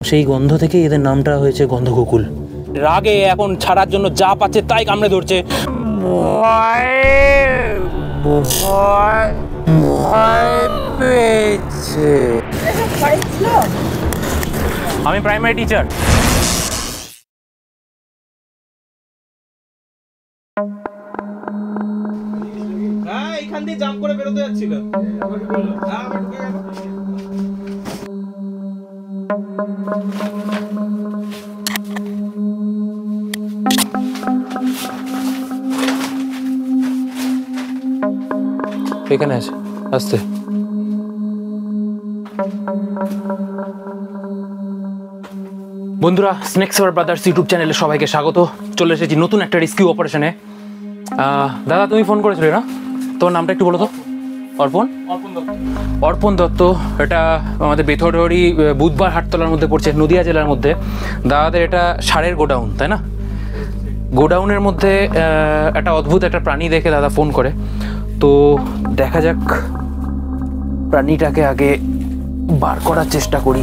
সেই গন্ধ থেকে এদের নামটা হয়েছে গন্ধকুকুল। রাগে এখন ছাড়ার জন্য যা পাচ্ছে তাই কামড়ে ধরছে। আমি প্রাইমারি টিচার। হ্যাঁ, এখান দিয়ে জাম্প করে বেরোতে যাচ্ছিল। এখানে আছে, আসতে। বন্ধুরা, স্নেকস ব্রাদার্স ইউটিউব চ্যানেলে সবাইকে স্বাগত। চলে এসেছি নতুন একটা রেস্কিউ অপারেশনে। দাদা, তুমি ফোন করেছিলে না? তোমার নামটা একটু বলো তো। অর্পণ দত্ত। এটা আমাদের বেথরডি বুধবার হাটতলার মধ্যে পড়ছে, নদিয়া জেলার মধ্যে। দাদাদের এটা ষাঁড়ের গোডাউন, তাই না? গোডাউনের মধ্যে একটা অদ্ভুত একটা প্রাণী দেখে দাদা ফোন করে। তো দেখা যাক, প্রাণীটাকে আগে বার করার চেষ্টা করি।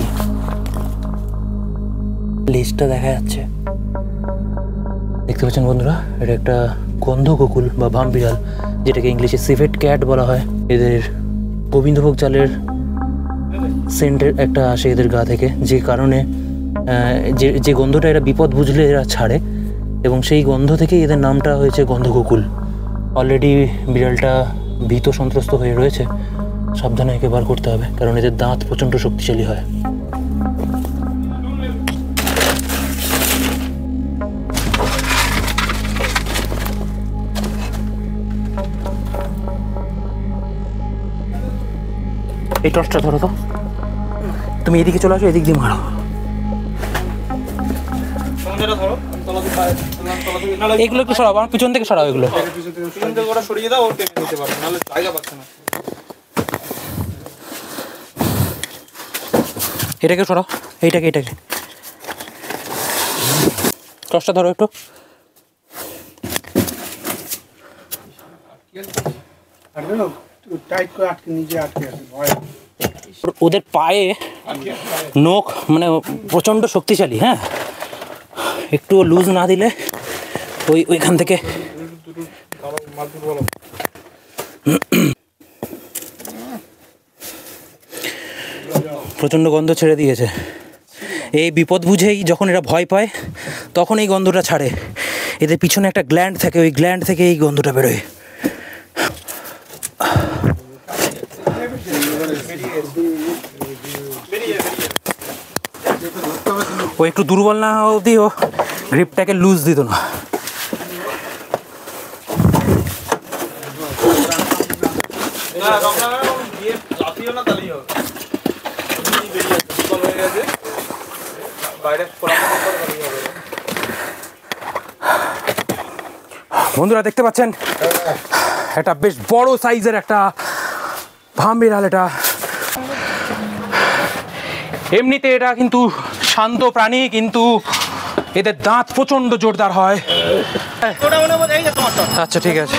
লেজটা দেখা যাচ্ছে, দেখতে পাচ্ছেন বন্ধুরা। এটা একটা গন্ধকুকুল বা ভামবিড়াল, যেটাকে ইংলিশে সিভেট ক্যাট বলা হয়। এদের গোবিন্দভোগ চালের সেন্টের একটা আসে এদের গা থেকে, যে কারণে যে গন্ধটা এরা বিপদ বুঝলে এরা ছাড়ে, এবং সেই গন্ধ থেকেই এদের নামটা হয়েছে গন্ধকুকুল। অলরেডি বিড়ালটা ভীত সন্ত্রস্ত হয়ে রয়েছে। সাবধানে একে বার করতে হবে, কারণ এদের দাঁত প্রচণ্ড শক্তিশালী হয়। এই টর্চটা ধরো তো, তুমি এদিকে চলে আসো, এদিক দিয়ে মারো। এগুলো একটু সরাও, আমার পিছন থেকে সরাও। এগুলো সরিয়ে দাও, ওর টেনে নিতে পারবে, নাহলে জায়গা পাচ্ছে না। এটাকে সরাও, এইটাকে টর্চটা ধরো একটু। ওদের পায়ে নখ মানে প্রচণ্ড শক্তিশালী। হ্যাঁ, একটু লুজ না দিলে ওইখান থেকে প্রচণ্ড গন্ধ ছেড়ে দিয়েছে। এই বিপদ বুঝেই যখন এরা ভয় পায় তখন এই গন্ধটা ছাড়ে। এদের পিছনে একটা গ্ল্যান্ড থাকে, ওই গ্ল্যান্ড থেকে এই গন্ধটা বেরোয়। ও একটু দুর্বল না অবধি ও গ্রিপটাকে লুজ দিত না। বন্ধুরা দেখতে পাচ্ছেন, একটা বেশ বড় সাইজের একটা ভামবিড়াল। এটা এমনিতে এটা কিন্তু শান্ত প্রাণী, কিন্তু এদের দাঁত প্রচন্ড জোরদার হয়। আচ্ছা, ঠিক আছে।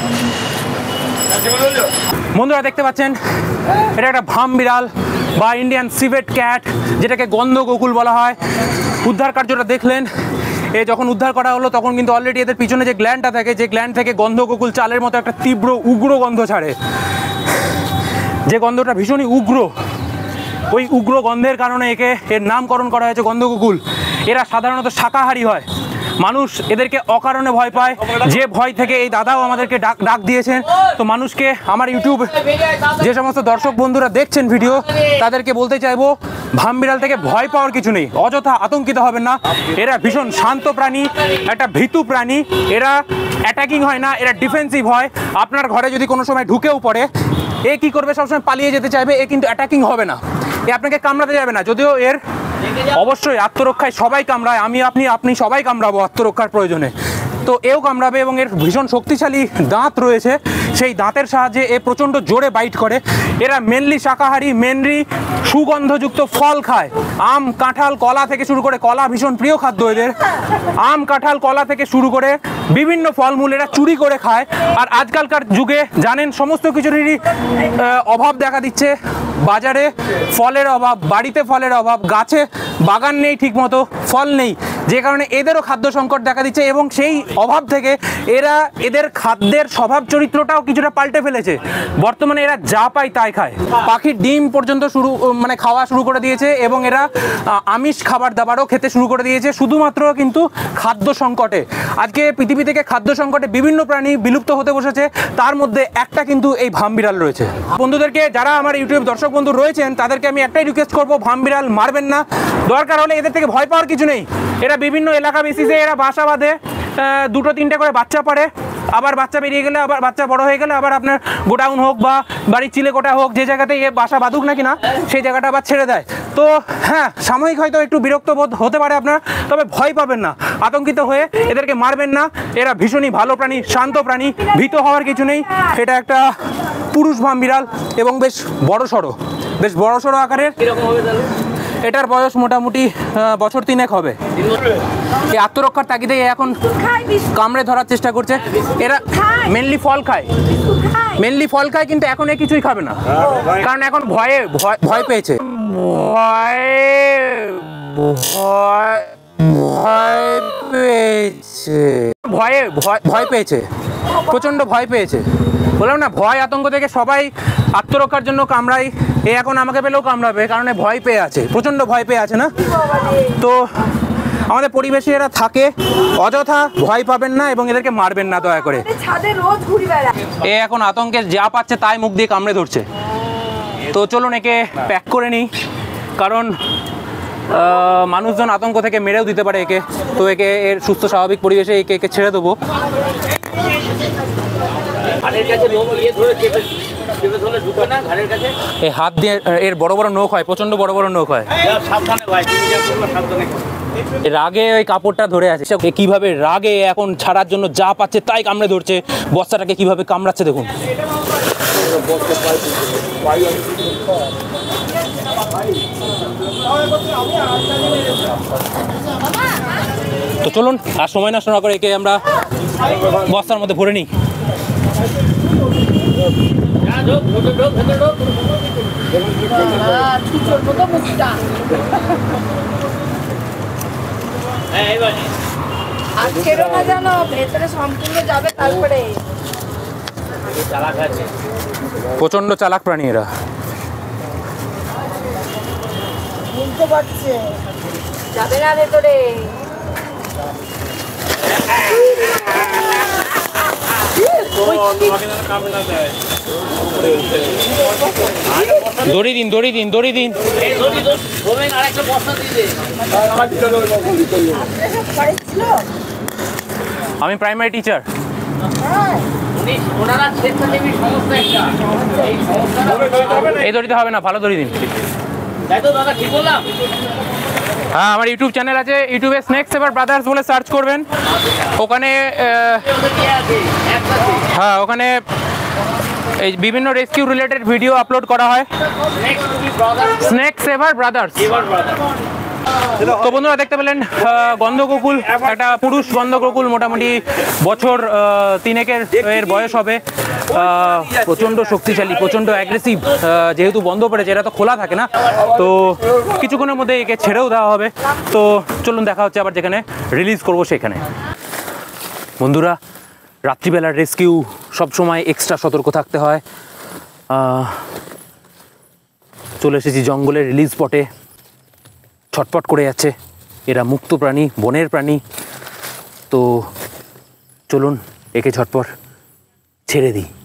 বন্ধুরা দেখতে পাচ্ছেন, এটা একটা ভামবিড়াল বা ইন্ডিয়ান সিভেট ক্যাট, যেটাকে গন্ধকুকুল বলা হয়। উদ্ধার কার্যটা দেখলেন। এ যখন উদ্ধার করা হলো তখন কিন্তু অলরেডি এদের পিছনে যে গ্ল্যান্ডটা থাকে, যে গ্ল্যান্ড থেকে গন্ধকুকুল চালের মতো একটা তীব্র উগ্র গন্ধ ছাড়ে, যে গন্ধটা ভীষণই উগ্র। ওই উগ্র গন্ধের কারণে এর নামকরণ করা হয়েছে গন্ধকুকুল। এরা সাধারণত শাকাহারী হয়, মানুষ এদেরকে অকারণে ভয় পায়। যে ভয় থেকে এই দাদাও আমাদেরকে ডাক দিয়েছেন। তো মানুষকে, আমার ইউটিউব যে সমস্ত দর্শক বন্ধুরা দেখছেন ভিডিও, তাদেরকে বলতে চাইবো, ভামবিড়াল থেকে ভয় পাওয়ার কিছু নেই, অযথা আতঙ্কিত হবেন না। এরা ভীষণ শান্ত প্রাণী, একটা ভীতু প্রাণী। এরা অ্যাটাকিং হয় না, এরা ডিফেন্সিভ হয়। আপনার ঘরে যদি কোনো সময় ঢুকেও পড়ে, এ কি করবে? সবসময় পালিয়ে যেতে চাইবে। এ কিন্তু অ্যাটাকিং হবে না, এ আপনাকে কামড়াতে যাবে না। যদিও এর অবশ্যই আত্মরক্ষায় সবাই কামড়ায়, আপনি সবাই কামড়াবো আত্মরক্ষার প্রয়োজনে। তো এও কামড়াবে, এবং এর ভীষণ শক্তিশালী দাঁত রয়েছে। সেই দাঁতের সাহায্যে এ প্রচণ্ড জোরে বাইট করে। এরা মেনলি শাকাহারী, মেনলি সুগন্ধযুক্ত ফল খায়। আম, কাঁঠাল, কলা থেকে শুরু করে, কলা ভীষণ প্রিয় খাদ্য এদের। আম, কাঁঠাল, কলা থেকে শুরু করে বিভিন্ন ফলমূল এরা চুরি করে খায়। আর আজকালকার যুগে জানেন সমস্ত কিছুরই অভাব দেখা দিচ্ছে। বাজারে ফলের অভাব, বাড়িতে ফলের অভাব, গাছে বাগান নেই ঠিকমতো, ফল নেই, যে কারণে এদেরও খাদ্য সংকট দেখা দিচ্ছে এবং সেই অভাব থেকে এদের খাদ্যের স্বভাব চরিত্রটাও কিছুটা পাল্টে ফেলেছে। বর্তমানে এরা যা পায় তাই খায়, পাখির ডিম পর্যন্ত খাওয়া শুরু করে দিয়েছে এবং এরা আমিষ খাবার দাবারও খেতে শুরু করে দিয়েছে শুধুমাত্র কিন্তু খাদ্য সংকটে। আজকে পৃথিবী থেকে খাদ্য সংকটে বিভিন্ন প্রাণী বিলুপ্ত হতে বসেছে, তার মধ্যে একটা কিন্তু এই ভামবিড়াল রয়েছে। বন্ধুদেরকে, যারা আমার ইউটিউব দর্শক বন্ধু রয়েছেন, তাদেরকে আমি একটাই রিকোয়েস্ট করবো, ভামবিড়াল মারবেন না। দরকার হলে এদের থেকে ভয় পাওয়ার কিছু নেই। এরা বিভিন্ন এলাকা বেসিসে এরা বাসা বাঁধে, 2-3টে করে বাচ্চা পারে, আবার বাচ্চা বেরিয়ে গেলে, আবার বাচ্চা বড় হয়ে গেলে আবার আপনার গোডাউন হোক বা বাড়ির চিলেকোঠা হোক, যে জায়গাতে এ বাসা বাঁধুক নাকি না, সেই জায়গাটা আবার ছেড়ে দেয়। তো হ্যাঁ, সাময়িক হয়তো একটু বিরক্ত বোধ হতে পারে আপনার, তবে ভয় পাবেন না, আতঙ্কিত হয়ে এদেরকে মারবেন না। এরা ভীষণই ভালো প্রাণী, শান্ত প্রাণী, ভীত হওয়ার কিছু নেই। এটা একটা পুরুষ ভামবিড়াল এবং বেশ বড় সড়ো আকারের। এটার বয়স মোটামুটি বছর 3 হবে। এই আত্মরক্ষার তাগিদে এখন কামড়ে ধরার চেষ্টা করছে। এরা মেনলি ফল খায়, কিন্তু এখন এ কিছুই খাবে না, কারণ এখন ভয় পেয়েছে। ভয় পেয়েছে, প্রচন্ড ভয় পেয়েছে। বললাম না, ভয় আতঙ্ক থেকে সবাই আত্মরক্ষার জন্য কামড়ায়। এ এখন আমাকে পেলেও কামড়াবে, কারণ ভয় পেয়ে আছে, প্রচন্ড ভয় পেয়ে আছে না। তো আমাদের পরিবেশে এরা থাকে, অযথা ভয় পাবেন না এবং এদেরকে মারবেন না দয়া করে। এ এখন আতঙ্কে যা পাচ্ছে তাই মুখ দিয়ে কামড়ে ধরছে। তো চলুন একে প্যাক করে নিই, কারণ মানুষজন আতঙ্ক থেকে মেরেও দিতে পারে একে। তো একে এর সুস্থ স্বাভাবিক পরিবেশে একে ছেড়ে দেবো। এই হাত দিয়ে এর বড় বড় নখ হয়, প্রচন্ড বড় বড় নখ হয়। রাগে ওই কাপড়টা ধরে আছে, কিভাবে রাগে এখন ছাড়ার জন্য যা পাচ্ছে তাই কামড়ে ধরছে। বস্তাটাকে কিভাবে কামড়াচ্ছে দেখুন। তো চলুন আর সময় নষ্ট না করে একে আমরা বস্তার মধ্যে ভরে নিই। প্রচন্ড চালাক প্রাণী এরা। যাবে না ভেতরে। দড়ি দিন। আমি প্রাইমারি টিচার। এই দড়িতে হবে না, ভালো দড়ি দিন। হ্যাঁ, আমার ইউটিউব চ্যানেল আছে, ইউটিউবে স্নেক সেভার ব্রাদার্স বলে সার্চ করবেন। ওখানে ওখানে এই বিভিন্ন রেস্কিউ রিলেটেড ভিডিও আপলোড করা হয়। Snake saver brothers. তো বন্ধুরা দেখতে পেলেন গন্ধগোকুল, একটা পুরুষ গন্ধগোকুল, মোটামুটি বছর 3 এর বয়স হবে। প্রচণ্ড শক্তিশালী, প্রচণ্ড অ্যাগ্রেসিভ। যেহেতু বন্ধ পড়েছে, এরা তো খোলা থাকে না, তো কিছুক্ষণের মধ্যে একে ছেড়েও দেওয়া হবে। তো চলুন দেখা হচ্ছে আবার যেখানে রিলিজ করব সেখানে। বন্ধুরা, রাত্রিবেলার রেস্কিউ সবসময় এক্সট্রা সতর্ক থাকতে হয়। চলে এসেছি জঙ্গলের রিলিজ স্পটে। ছটপট করে যাচ্ছে, এরা মুক্ত প্রাণী, বনের প্রাণী। তো চলুন একে ঝটপট ছেড়ে দিই।